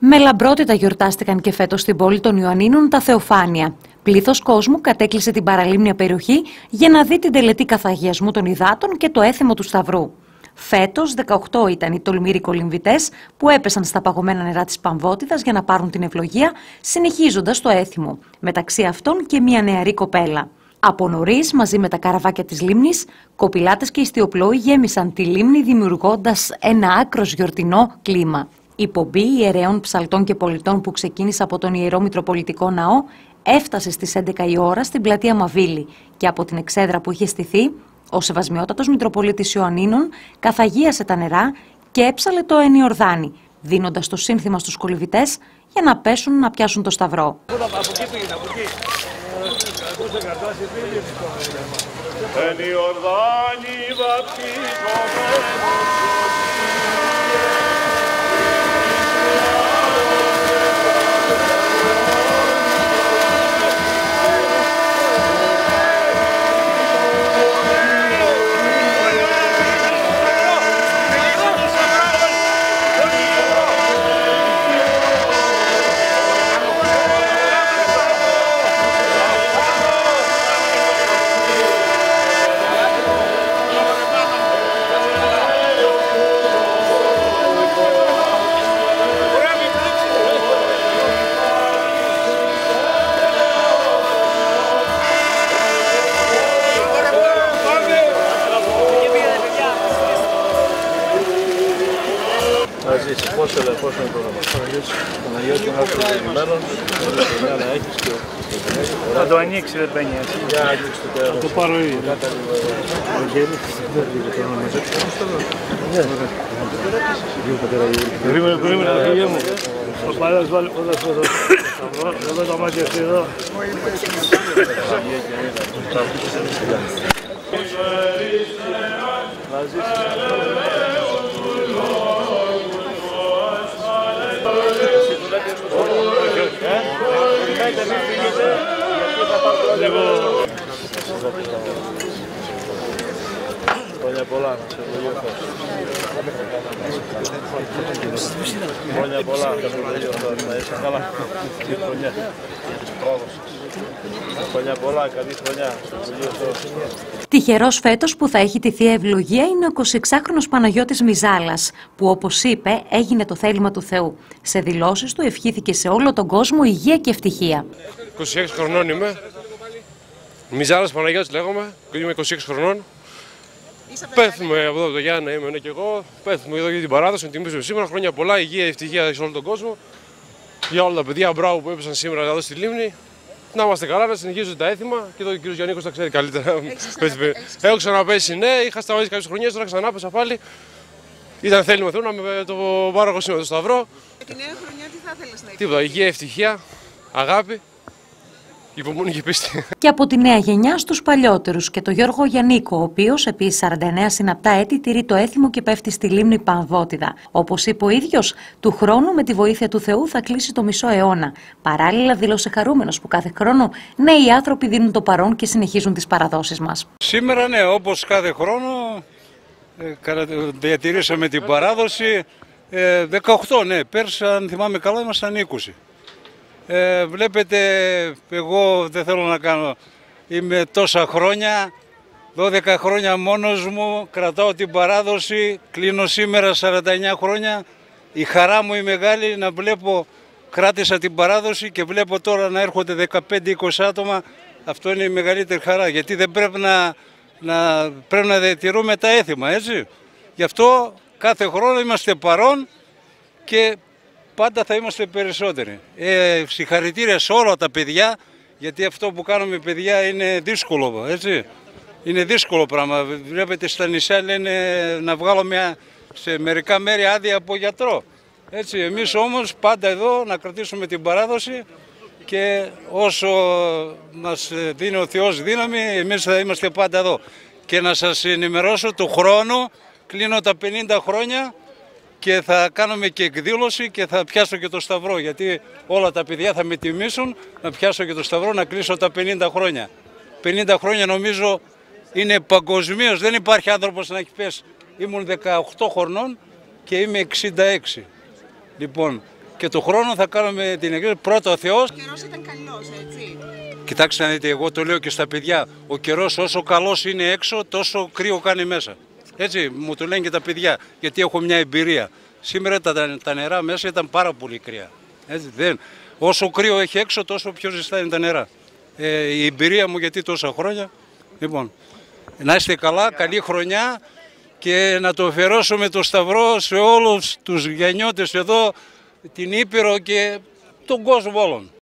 Με λαμπρότητα γιορτάστηκαν και φέτος στην πόλη των Ιωαννίνων τα Θεοφάνεια. Πλήθος κόσμου κατέκλυσε την παραλίμνια περιοχή για να δει την τελετή καθαγιασμού των υδάτων και το έθιμο του Σταυρού. Φέτος 18 ήταν οι τολμήροι κολυμβητές που έπεσαν στα παγωμένα νερά της Παμβότιδας για να πάρουν την ευλογία, συνεχίζοντας το έθιμο, μεταξύ αυτών και μια νεαρή κοπέλα. Από νωρίς, μαζί με τα καραβάκια της λίμνης, κοπηλάτες και ιστιοπλόοι γέμισαν τη λίμνη δημιουργώντας ένα άκρος γιορτινό κλίμα. Η πομπή ιερέων ψαλτών και πολιτών που ξεκίνησε από τον Ιερό Μητροπολιτικό Ναό έφτασε στις 11 η ώρα στην πλατεία Μαβίλη και από την εξέδρα που είχε στηθεί, ο Σεβασμιότατος Μητροπολίτης Ιωαννίνων καθαγίασε τα νερά και έψαλε το Ενιορδάνη, δίνοντας το σύνθημα στους κολυμβητές για να πέσουν να πιάσουν το Σταυρό. Πόσο είναι το πρόγραμμα. Παναγιώτη, να έρθει το ενημέρον, να έχεις και... Θα το ανοίξει, δεν παίρνει έτσι. Για ανοίξει το τέλος. Θα το πάρω ήδη. Περίμενε, φίλε μου. Ο παλιός βάλει όλα αυτό το σταυρό, εδώ τα μάτια αυτή εδώ. Χρόνια πολλά, να σε ευλογεί ο Θεός. Χρόνια πολλά, να σε ευλογεί ο Θεός. Να είσαι καλά. Καλή χρονιά. Χρόνια πολλά, καλή χρονιά. Να σε ευλογεί ο Θεός. Τυχερός φέτος που θα έχει τη Θεία Ευλογία είναι ο 26χρονος Παναγιώτης Μιζάλας, που όπως είπε έγινε το θέλημα του Θεού. Σε δηλώσεις του ευχήθηκε σε όλο τον κόσμο υγεία και ευτυχία. 26 χρονών είμαι. Μιζάλας Παναγιώτης λέγομαι, είμαι 26 χρονών. Πέθουμε από εδώ από το Γιάννα, είμαι και εγώ. Πέθουμε εδώ για την παράδοση, να τιμήσουμε σήμερα. Χρόνια πολλά, υγεία, ευτυχία σε όλο τον κόσμο. Για όλα τα παιδιά, μπράβο που έπεσαν σήμερα εδώ στη λίμνη. Να είμαστε καλά, να συνεχίζουν τα έθιμα και ο κ. Γιάννικος τα ξέρει καλύτερα. Έχω ξαναπέσει, ναι, είχα σταματήσει κάποιες χρονιές, τώρα ξανάπεσα πάλι. Ήταν θέλημα Θεού να με το πάρω εγώ σήμερα το Σταυρό. Και τη νέα χρονιά τι θα ήθελες να έχεις? Τίποτα, υγεία, ευτυχία, αγάπη. Υπομονή και πίστη. Και από τη νέα γενιά στους παλιότερους και το Γιώργο Γιαννίκο, ο οποίος επίσης 49 συναπτά έτη τηρεί το έθιμο και πέφτει στη λίμνη Παμβότιδα. Όπως είπε ο ίδιος, του χρόνου με τη βοήθεια του Θεού θα κλείσει το μισό αιώνα. Παράλληλα δήλωσε χαρούμενος που κάθε χρόνο νέοι άνθρωποι δίνουν το παρόν και συνεχίζουν τις παραδόσεις μας. Σήμερα ναι, όπως κάθε χρόνο διατηρήσαμε την παράδοση. 18 ναι, πέρσι αν θυμάμαι καλά ήμασταν 20. Βλέπετε, εγώ δεν θέλω να κάνω, είμαι τόσα χρόνια, 12 χρόνια μόνος μου, κρατάω την παράδοση, κλείνω σήμερα 49 χρόνια. Η χαρά μου η μεγάλη να βλέπω, κράτησα την παράδοση και βλέπω τώρα να έρχονται 15-20 άτομα, αυτό είναι η μεγαλύτερη χαρά, γιατί δεν πρέπει να διατηρούμε τα έθιμα, έτσι. Γι' αυτό κάθε χρόνο είμαστε παρόν και πάντα θα είμαστε περισσότεροι. Συγχαρητήρια σε όλα τα παιδιά, γιατί αυτό που κάνουμε παιδιά είναι δύσκολο, έτσι. Είναι δύσκολο πράγμα. Βλέπετε στα νησιά λένε να βγάλουμε σε μερικά μέρη άδεια από γιατρό. Έτσι, εμείς όμως πάντα εδώ να κρατήσουμε την παράδοση και όσο μας δίνει ο Θεός δύναμη, εμείς θα είμαστε πάντα εδώ. Και να σας ενημερώσω, του χρόνου κλείνω τα 50 χρόνια και θα κάνουμε και εκδήλωση και θα πιάσω και το Σταυρό, γιατί όλα τα παιδιά θα με τιμήσουν να πιάσω και το Σταυρό, να κλείσω τα 50 χρόνια. 50 χρόνια νομίζω είναι παγκοσμίως, δεν υπάρχει άνθρωπος να έχει πέσει. Ήμουν 18 χρονών και είμαι 66. Λοιπόν, και του χρόνου θα κάνουμε την εκδήλωση. Πρώτο ο Θεός. Ο καιρός ήταν καλός, έτσι. Κοιτάξτε να δείτε, εγώ το λέω και στα παιδιά. Ο καιρός όσο καλός είναι έξω, τόσο κρύο κάνει μέσα. Έτσι μου το λένε και τα παιδιά, γιατί έχω μια εμπειρία. Σήμερα τα νερά μέσα ήταν πάρα πολύ κρύα. Έτσι, όσο κρύο έχει έξω, τόσο πιο ζεστά είναι τα νερά. Η εμπειρία μου, γιατί τόσα χρόνια. Λοιπόν, να είστε καλά, καλή χρονιά και να το αφιερώσουμε το Σταυρό σε όλους τους γεννιώτες εδώ, την Ήπειρο και τον κόσμο όλων.